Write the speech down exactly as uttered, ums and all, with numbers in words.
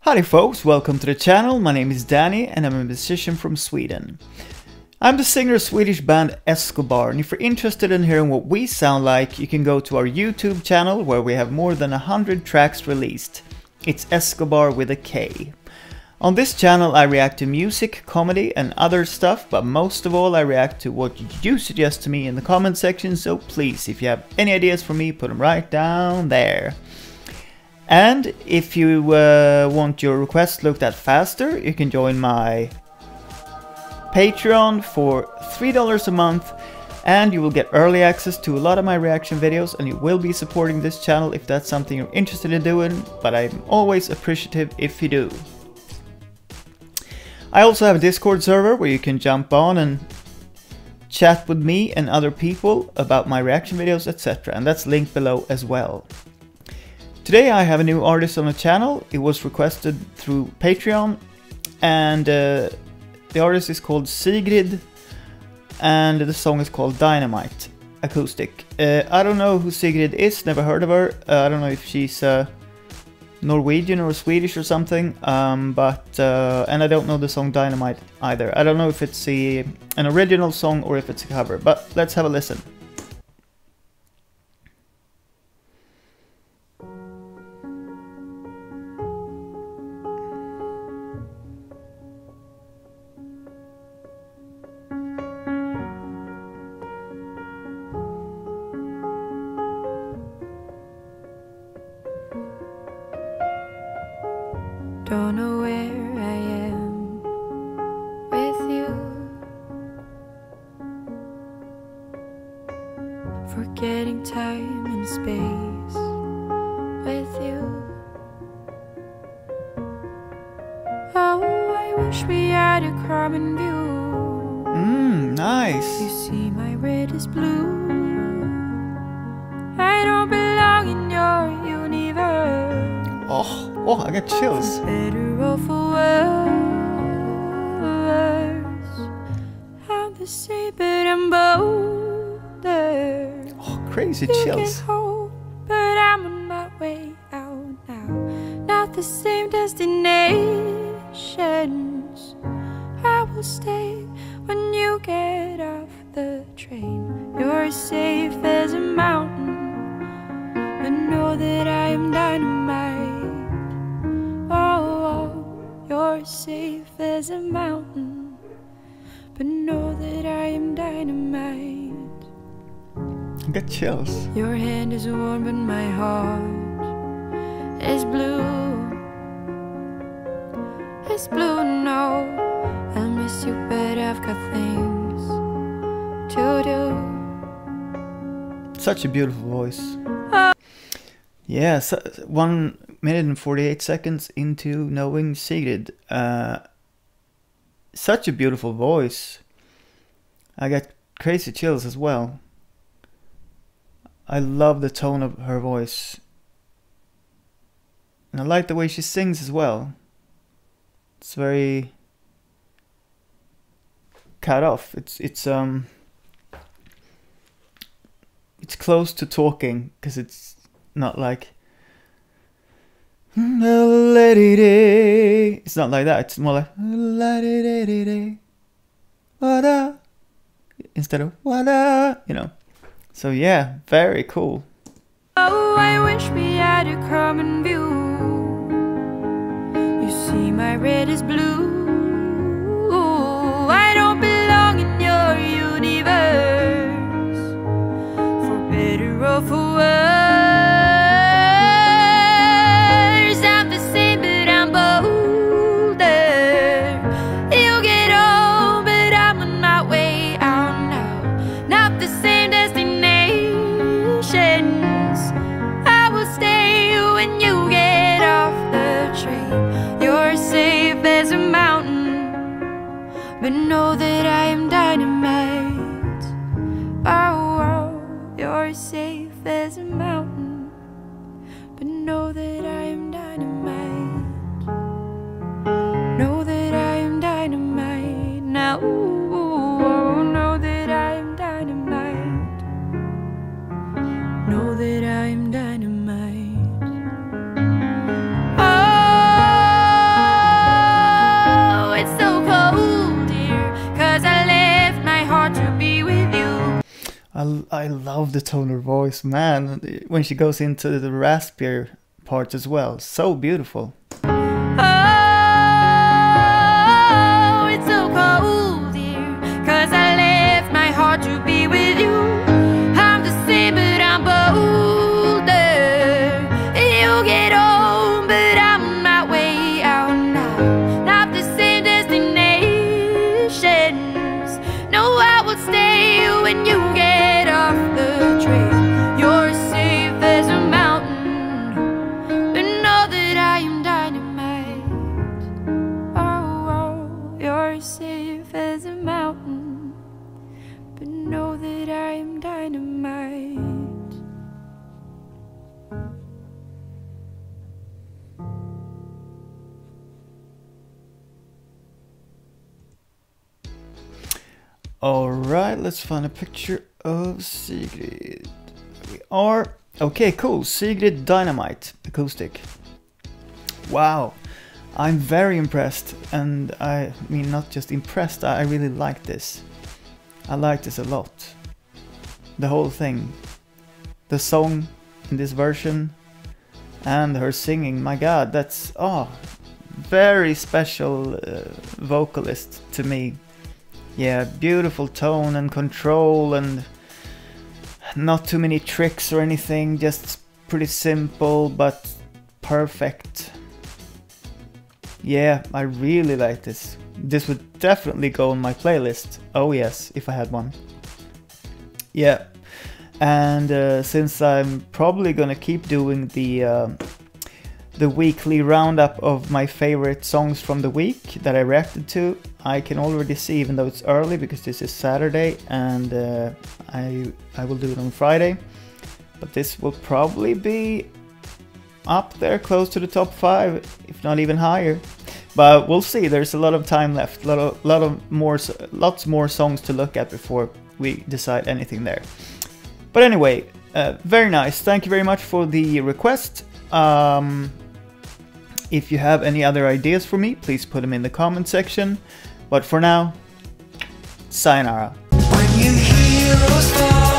Howdy folks, welcome to the channel. My name is Danny and I'm a musician from Sweden. I'm the singer of Swedish band Escobar, and if you're interested in hearing what we sound like, you can go to our YouTube channel where we have more than a hundred tracks released. It's Escobar with a K. On this channel I react to music, comedy and other stuff, but most of all I react to what you suggest to me in the comment section, so please, if you have any ideas for me, put them right down there. And if you uh, want your requests looked at faster, you can join my Patreon for three dollars a month, and you will get early access to a lot of my reaction videos, and you will be supporting this channel if that's something you're interested in doing, but I'm always appreciative if you do. I also have a Discord server where you can jump on and chat with me and other people about my reaction videos, et cetera, and that's linked below as well. Today I have a new artist on the channel. It was requested through Patreon, and uh, the artist is called SIGRID, and the song is called DYNAMITE acoustic. Uh, I don't know who SIGRID is, never heard of her. Uh, I don't know if she's uh, Norwegian or Swedish or something, um, but uh, and I don't know the song DYNAMITE either. I don't know if it's a, an original song or if it's a cover, but let's have a listen. Don't know where I am with you, forgetting time and space with you. Oh, I wish we had a common view. Mmm, nice. You see my red is blue. I don't belong in your universe. Oh. Oh, I got chills. Better or for worse, I'm the same, but I'm bolder. Oh, crazy You chills. get home, but I'm on my way out now. Not the same destinations. I will stay when you get off the train. You're safe as a mountain, but know that I am dynamite. You're safe as a mountain, but know that I am dynamite. I got chills. Your hand is warm, but my heart is blue. It's blue, no. I miss you, but I've got things to do. Such a beautiful voice. Yeah, so one minute and forty-eight seconds into knowing Sigrid. Uh, such a beautiful voice. I got crazy chills as well. I love the tone of her voice. And I like the way she sings as well. It's very cut off. It's it's um it's close to talking, because it's not like it's not like that. It's more like instead of you know. So yeah, very cool. Oh, I wish we had a common view. You see my red is blue. I don't belong in your universe, for better or for worse. But know that I am dynamite. Oh, oh, you're safe as a mountain. But know that I am dynamite. Know that I am dynamite. Now, oh, know that I am dynamite. Know that I am dynamite. Oh, I, I love the tone of her voice, man. When she goes into the raspier parts as well. So beautiful. Oh, it's so cold here, 'cause I left my heart to be with you. I'm the same, but I'm bolder. You get home, but I'm on my way out now. Not the same destinations. No, I will stay when you get off the train. You're safe as a mountain, but know that I am dynamite. Oh, oh, you're safe as a mountain, but know that I am dynamite. Alright, let's find a picture of SIGRID. We are... Okay, cool. SIGRID Dynamite acoustic. Wow. I'm very impressed, and I mean not just impressed, I really like this. I like this a lot. The whole thing. The song in this version and her singing, my god, that's oh, very special uh, vocalist to me. Yeah, beautiful tone and control, and not too many tricks or anything, just pretty simple but perfect. Yeah, I really like this. This would definitely go on my playlist. Oh yes, if I had one. Yeah, and uh, since I'm probably gonna keep doing the uh, the weekly roundup of my favorite songs from the week that I reacted to, I can already see, even though it's early because this is Saturday, and uh, I I will do it on Friday, but this will probably be up there close to the top five, if not even higher. But we'll see. There's a lot of time left, a lot of, lot of more, lots more songs to look at before we decide anything there. But anyway, uh, very nice. Thank you very much for the request. Um, if you have any other ideas for me, please put them in the comment section. But for now, sayonara. When you hear us fall